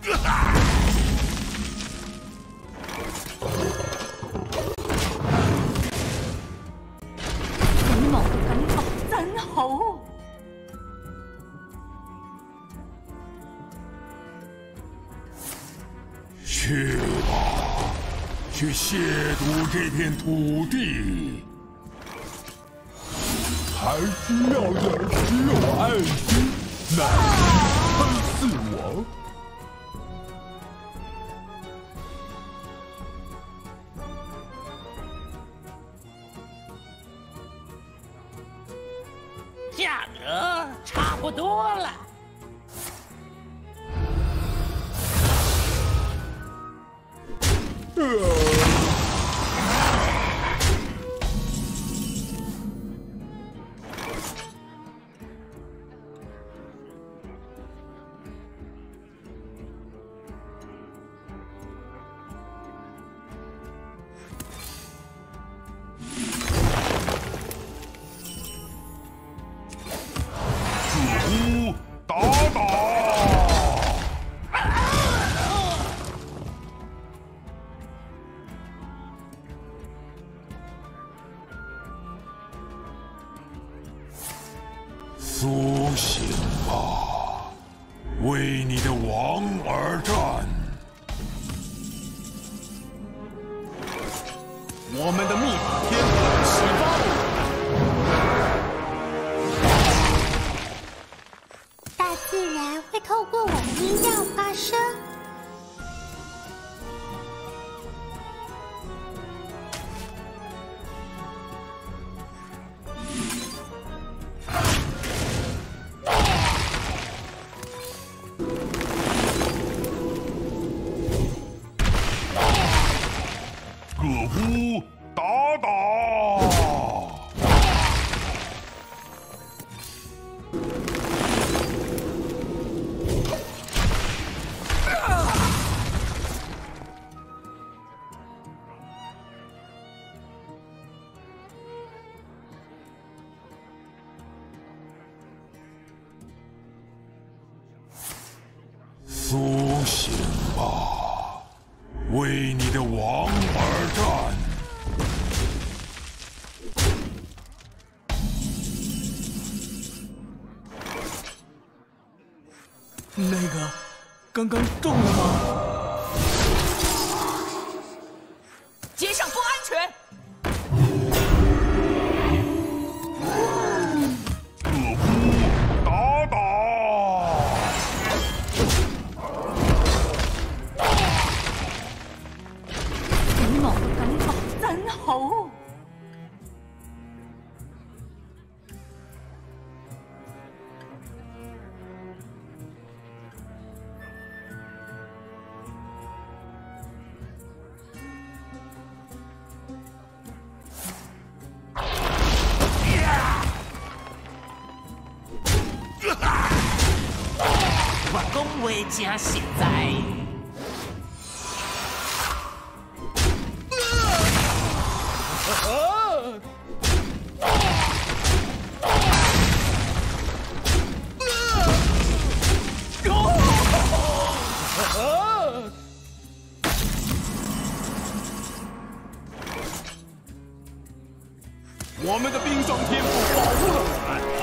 你冇嘅感覺真好。 去吧，去亵渎这片土地。还需要点只有爱心，难喷死我！ 价格差不多了。 苏醒吧，为你的王而战！ 我们的秘法天启发我们。 大自然会透过我的音调发声。 葛夫，打打！苏醒吧，为你的王而战！ 那个，刚刚中了吗？ 街上不安全。 葛夫，打打！ 你冇嘅感覺真好。 我恭维家现在。 我们的冰霜天赋保护了我们。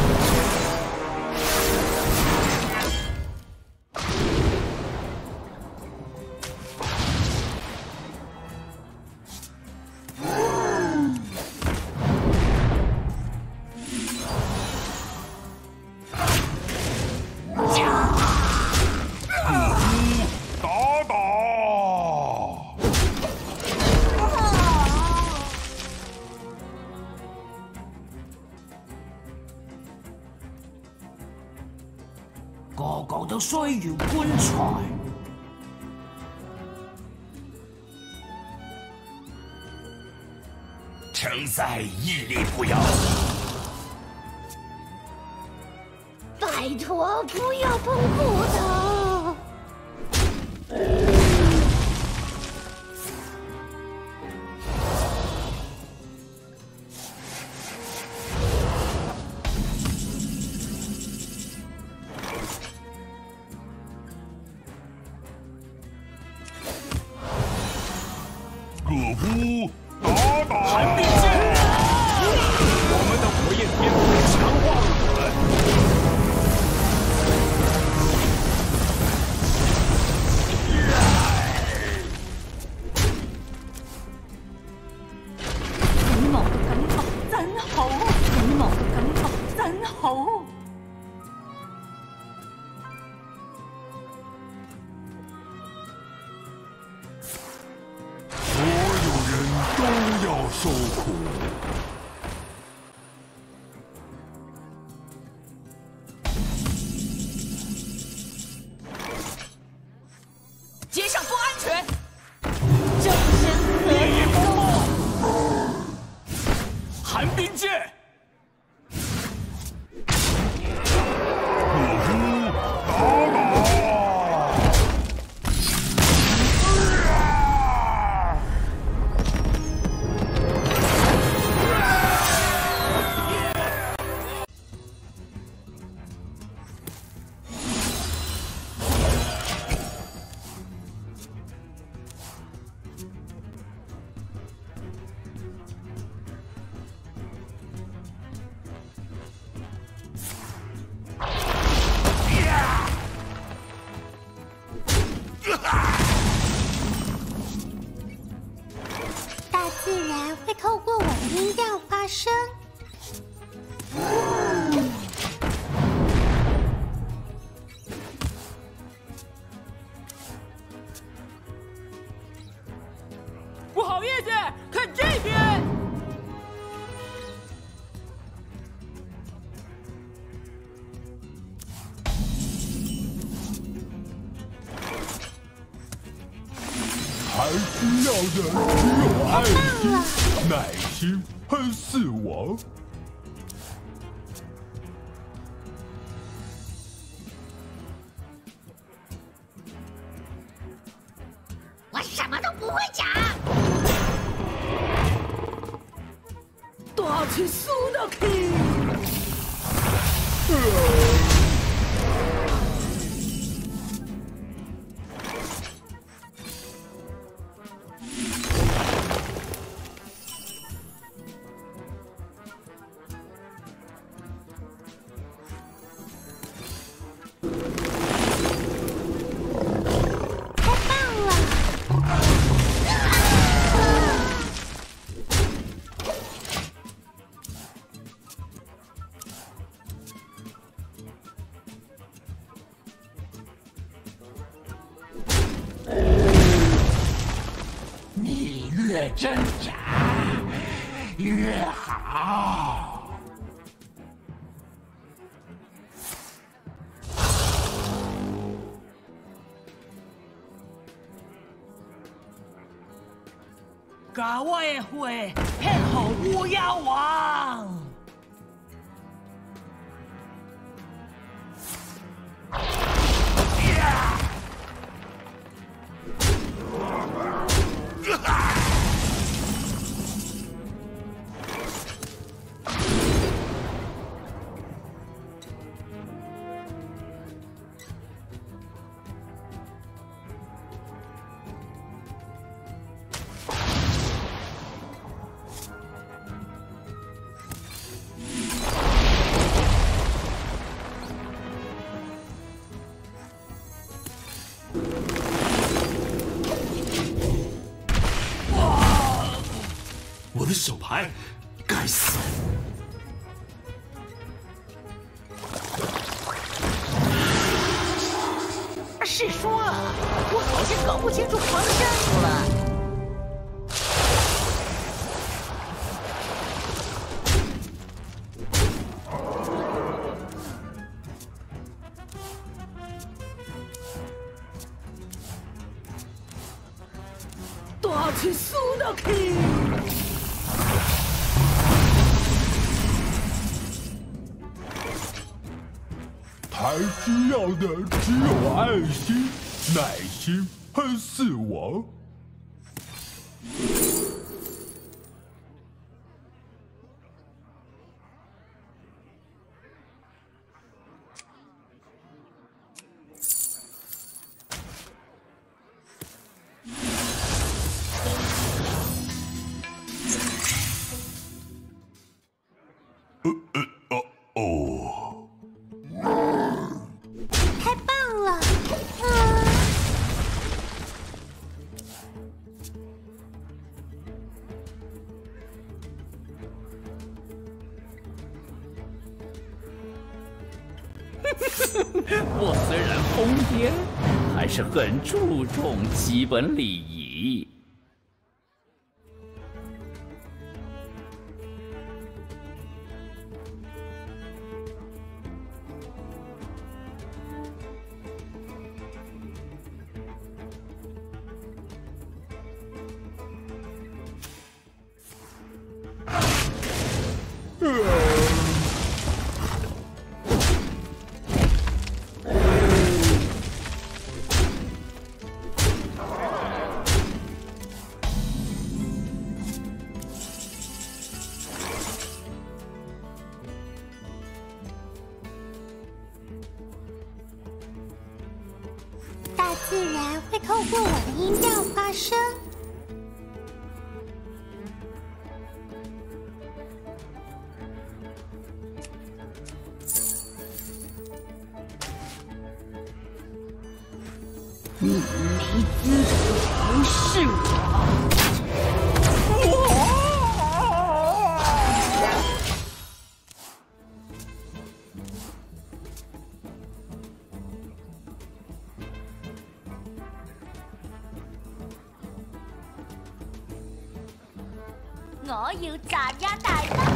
個個都需要棺材。 城塞屹立不摇。 拜托，不要碰骨头！ 夫打！ 寒冰剑，我们的火焰天赋强化了我们。 羽毛嘅感覺真好，羽毛嘅感覺真好。 所有人都要受苦。 街上不安全。 众生合一。 寒冰剑， 可夫打！ 大自然会透过我的音调发声。 不好意思，看这边。 还需要的只有爱心、耐心和死亡。 我什么都不会讲。 大起速的 King。 太棒了！ 你越挣扎越好。甲我的火献给乌鸦王。 我的手牌，该死！ 是说，我好像搞不清楚方向了。大起速的 King。 还需要的只有爱心、耐心和死亡。 我虽然疯癫，还是很注重基本礼仪。 大自然会透过我的音调发声。 你没资格无视我！ 我要炸呀大燈。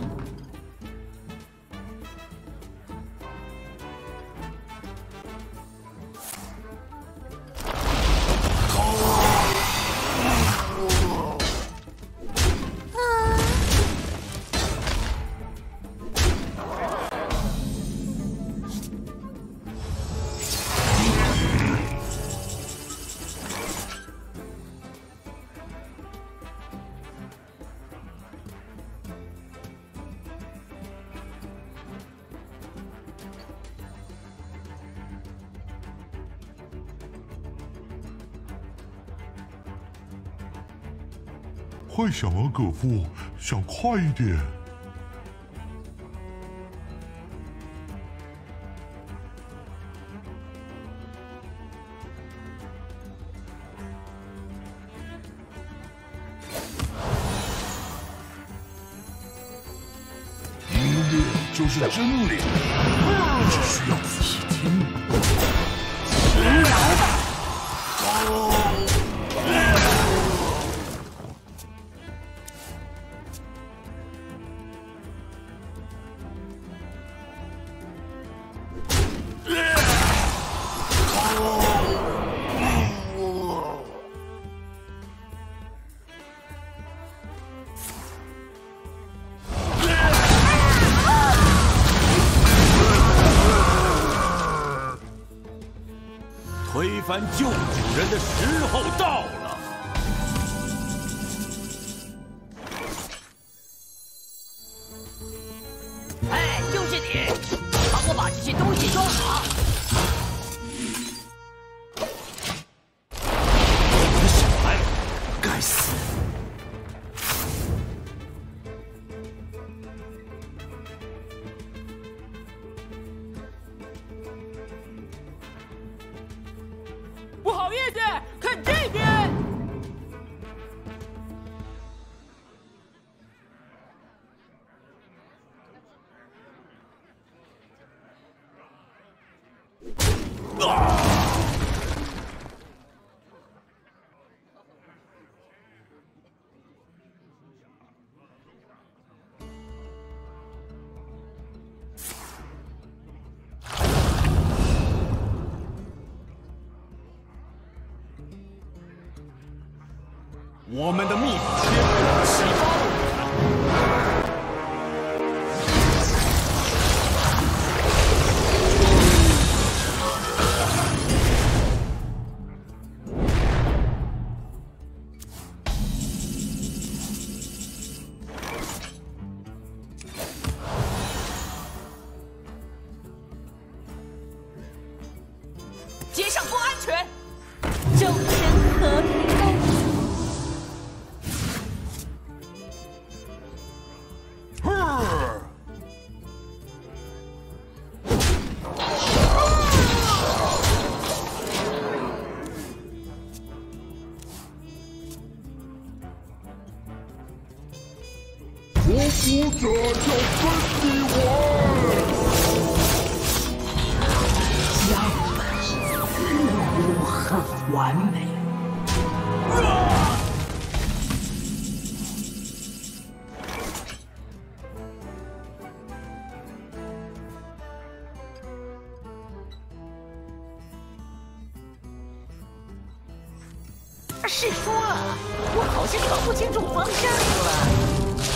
快想啊，葛夫，想快一点！音乐就是真理，只需要仔细听。 勤劳吧！ 推翻旧主人的时候到了。 哎，就是你，帮我把这些东西装好。 我的小孩，该死！ 不好意思，看这边。 我们的秘法启发了我。 街上不安全。 众神和平共处。 匍匐者要跟你玩！ 很完美。 是说，我好像搞不清楚方向了。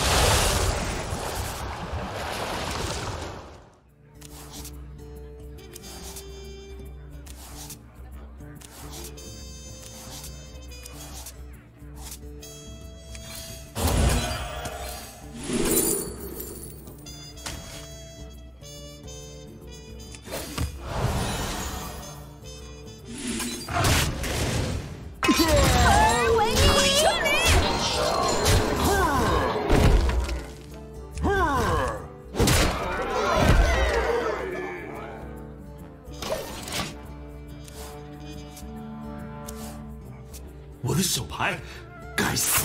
我的手牌，该死！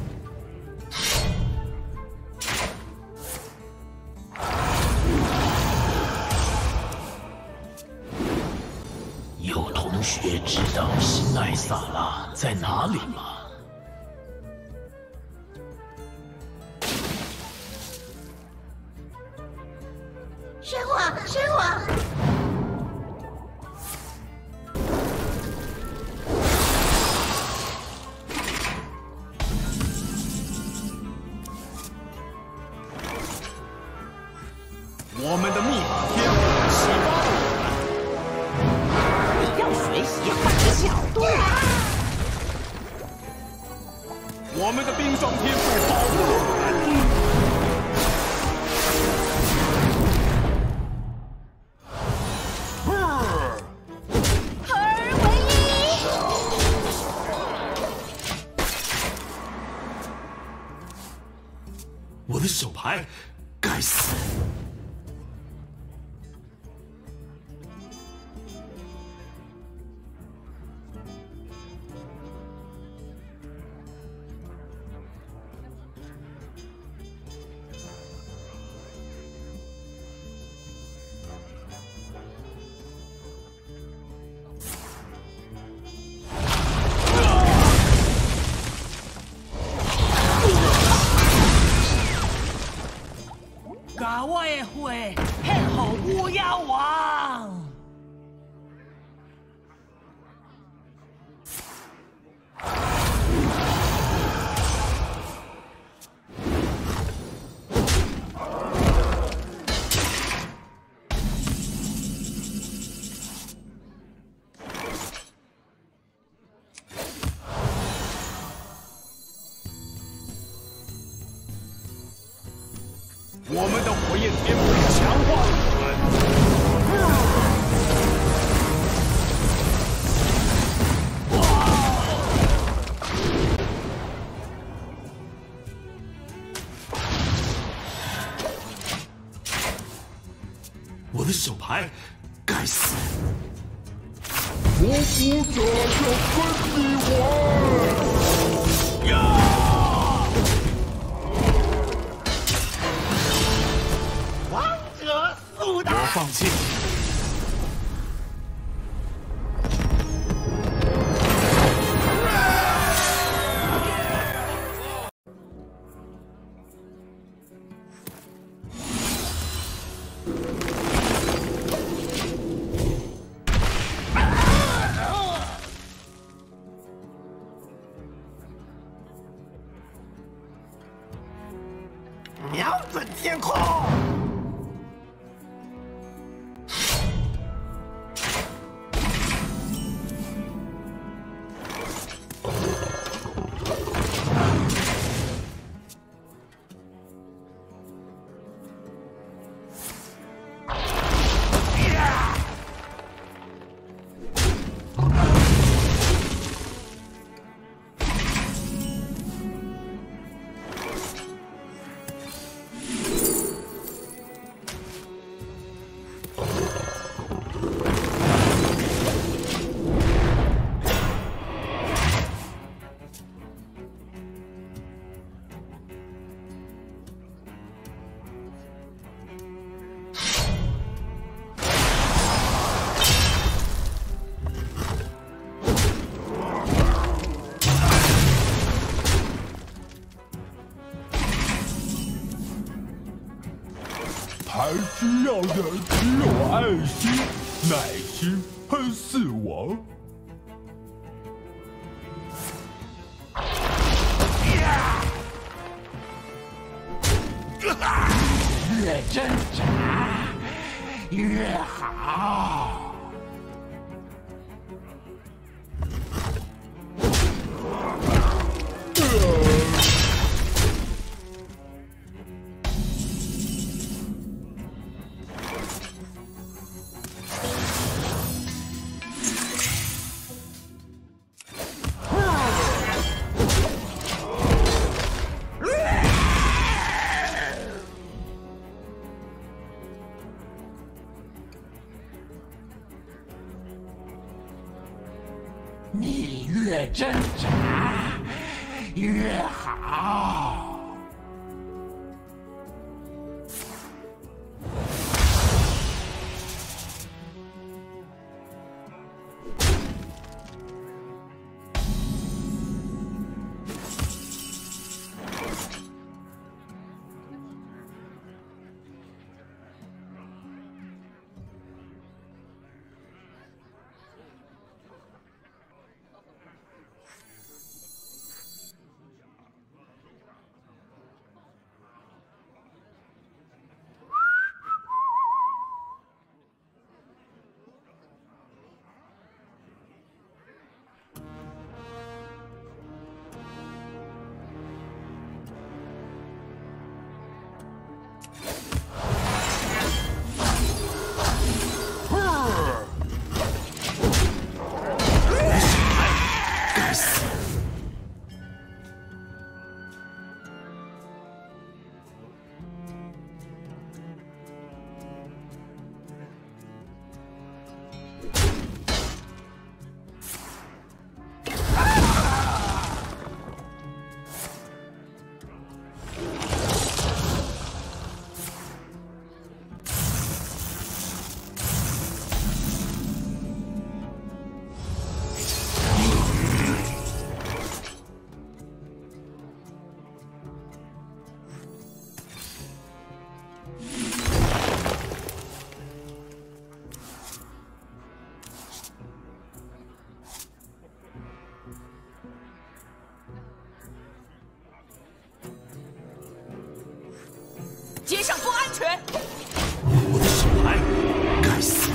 有同学知道新艾萨拉在哪里吗？ 神话，神话！ 我们的密码天赋启发我们， 你要学习换个角度。 我们的冰霜天赋保护我们。 合而为一。 我的手牌，该死！ 把我的火献给乌鸦王。 我们的火焰天赋强化我们。我的手牌，该死！ 模糊者要跟你玩！ 呀！ 我放弃。瞄准天空。 需要的只有爱心、耐心和死亡。 越挣扎越好。你越挣扎越好。 街上不安全！ 我的手牌，该死！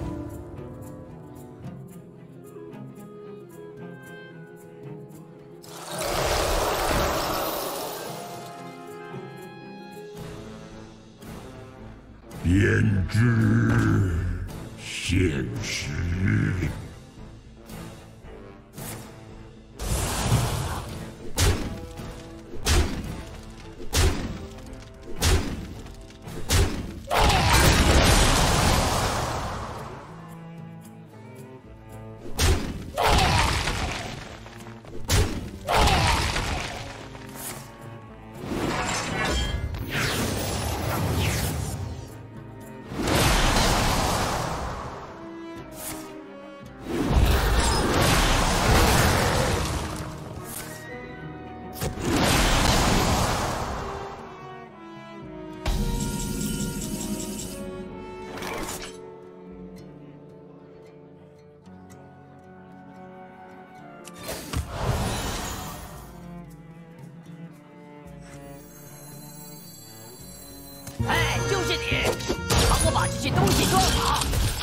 编织现实。 哎，就是你！帮我把这些东西装好。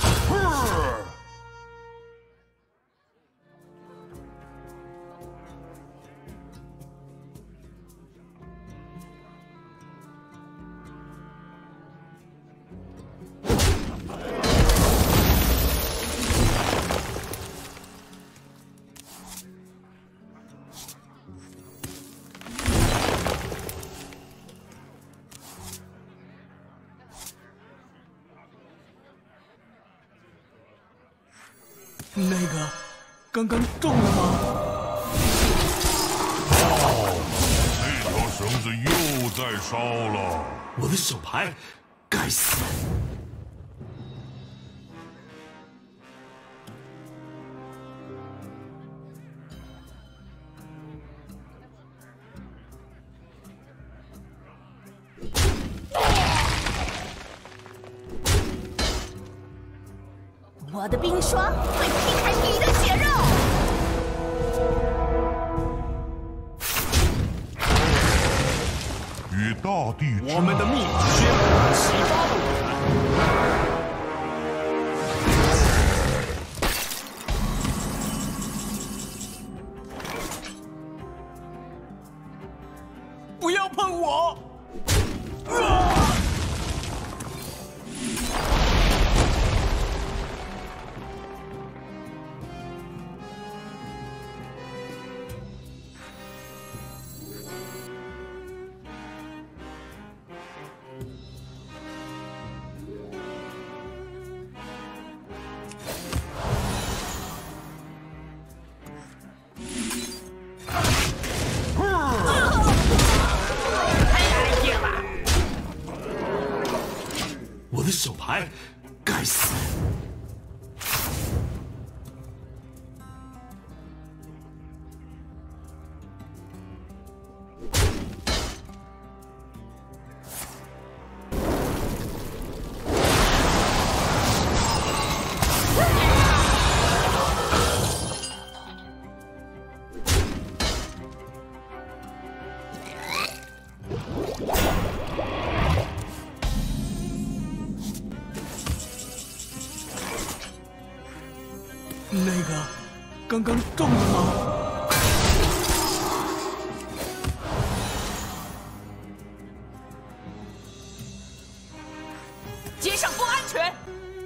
那个，刚刚中了吗？ 这条绳子又在烧了。 我的手牌，该死！ 我的冰霜会劈开你的血肉。 与大地之我们的秘法宣布启发了我们。不要碰我！我的手牌，该死！那个，刚刚中了吗？ 街上不安全。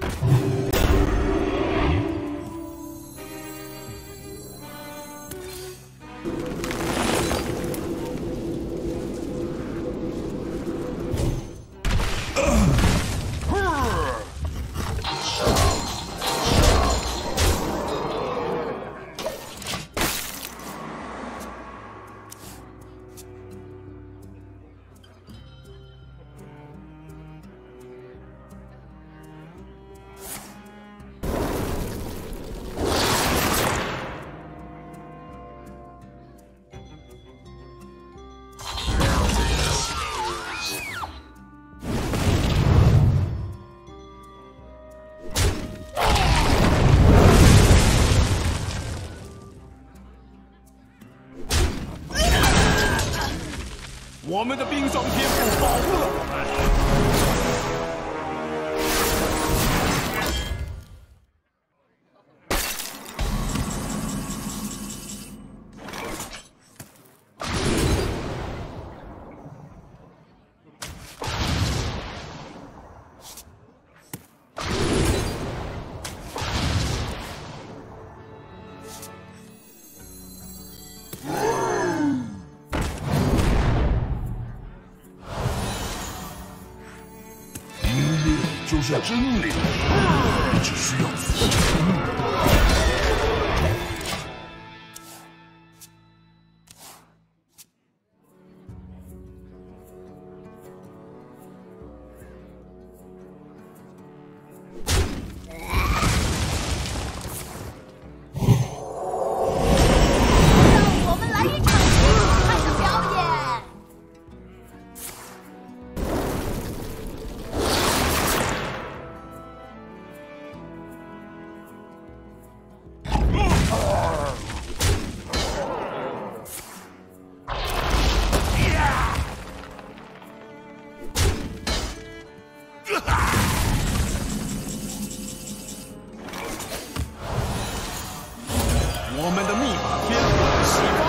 我们的冰霜天赋保护了我们。 就是真理，只需要仔细听。 让我们来一场精彩的表演。 我们的秘法天赋启发